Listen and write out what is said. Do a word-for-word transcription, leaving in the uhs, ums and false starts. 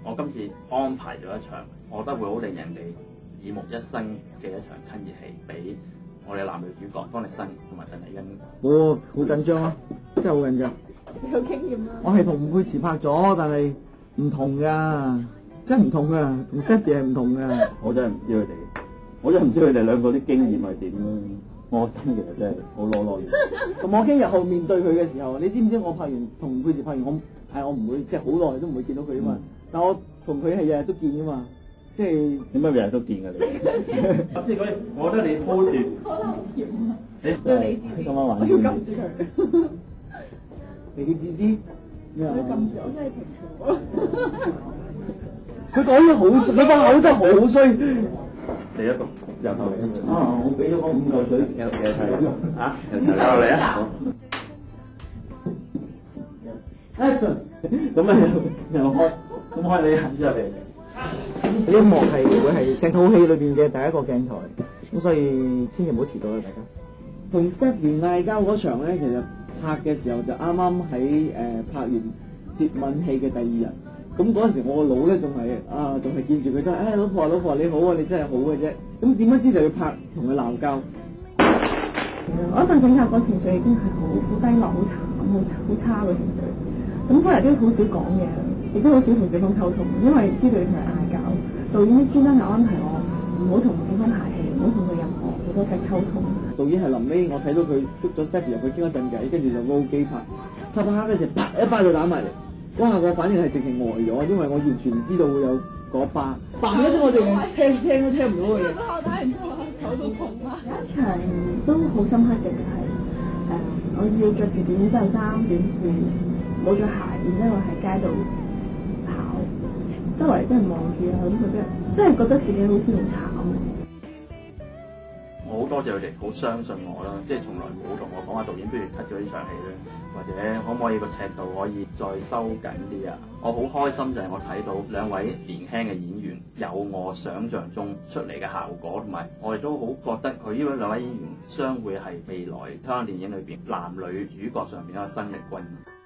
我今次安排咗一場，我覺得會好令人哋耳目一新嘅一場親熱戲，俾我哋男女主角方力申同埋鄧麗欣。 我好緊張啊，真係好緊張。 你有經驗啦。 我係同吳佩慈拍咗，但係唔同噶，真係唔同噶，同 Stephy 係唔同噶。 我真係唔知佢哋，我真係唔知佢哋兩個啲經驗係點咯。我真其實真係好攞攞嘢。 咁我驚日後面對佢嘅時候，你知唔知我拍完同吳佩慈拍完，我係我唔會即係好耐都唔會見到佢啊嘛。嗯、但我同佢係日日都見噶嘛，即係點解日日都見㗎你？ 即係嗰啲，我覺得你鋪段， 你你今晚玩我要撳住佢。 你知唔知？ 你撳住我真係平thường。 佢講嘢好，佢把口真係好衰。 第一個由頭嚟啊！我俾咗我五嚿水，有有睇嚇，由頭嚟啊！ Action！ 咁啊又開，咁開你行出嚟。 呢一幕係會係成套戲裏邊嘅第一個鏡頭，咁所以千祈唔好遲到啦，大家。同 Stephy 嗌交嗰場咧，其實拍嘅時候就啱啱喺誒拍完接吻戲嘅第二日。咁嗰陣時我個腦咧仲係啊，仲係見住佢真係，誒老婆老婆你好啊，你真係好嘅啫。咁點不知就要拍同佢鬧交。 我嗰陣整下個情緒已經係好好低落、好慘、好好差嘅情緒。咁嗰日都好少講嘢，亦都好少同對方溝通，因為知道佢係嗌交。導演專登有安排我唔好同對方排戲，唔好同佢任何好多嘅溝通。 導演係臨尾我睇到佢捉咗 Stephy 入去傾一陣偈，跟住就 roll 機拍，拍拍下嘅時候，啪一巴就打埋嚟。哇！我反應係直情呆咗，因為我完全唔知道會有嗰巴，嘭一聲我哋聽聽都聽唔到嘅嘢。 我打完之後手都痛啦。有一場都好深刻嘅就係、是、誒、呃，我要着住短袖衫、短褲，冇着鞋，然之後喺街度跑，周圍啲人望住啊，咁覺得真係覺得自己好似好慘。 我好多謝佢哋，好相信我啦，即係從來冇同我講話導演不如 cut 咗呢場戲咧，或者可唔可以個尺度可以再收緊啲啊？我好開心就係我睇到兩位年輕嘅演員有我想象中出嚟嘅效果，同埋我哋都好覺得佢呢兩位演員將會係未來香港電影裏邊男女主角上面一個新力軍。